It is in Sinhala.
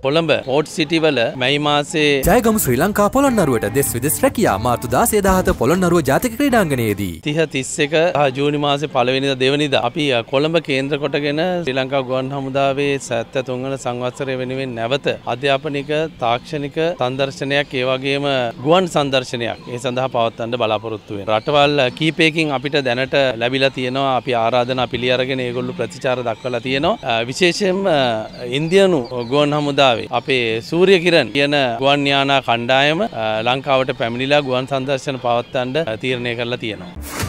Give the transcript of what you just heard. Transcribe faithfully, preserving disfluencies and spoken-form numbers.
කොළඹ පෝට් සිටි වල මැයි මාසේ ජයගම ශ්‍රී ලංකා පොළොන්නරුවට දෙස් විදෙස් රැකියා මාර්තු දාසය දාහත පොළොන්නරුව ජාතික ක්‍රීඩාංගණයේදී තිහ තිස් එක ජූනි මාසේ පළවෙනිදා දෙවනිදා අපි කොළඹ කේන්ද්‍ර කොටගෙන ශ්‍රී ලංකා ගුවන් හමුදාවේ සැත්තෑ තුන් වන සංවත්සරය වෙනුවෙන් නැවත අධ්‍යාපනික තාක්ෂණික සංදර්ශනයක් ඒ වගේම ගුවන් සංදර්ශනයක් ඒ සඳහා පවත්වන්න බලාපොරොත්තු වෙනවා. රටවල් කීපයකින් අපිට දැනට ලැබිලා තියෙනවා. අපි ආරාධනා පිළි අරගෙන ඒගොල්ලෝ ප්‍රතිචාර දක්වලා තියෙනවා. විශේෂයෙන්ම ඉන්දියානු ගුවන් හමුදාවේ අපේ සූර්ය කිරණ කියන ගුවන් යානා කණ්ඩායම ලංකාවට පැමිණිලා ගුවන් සංදර්ශන පවත්වන්න තීරණය කරලා තියෙනවා.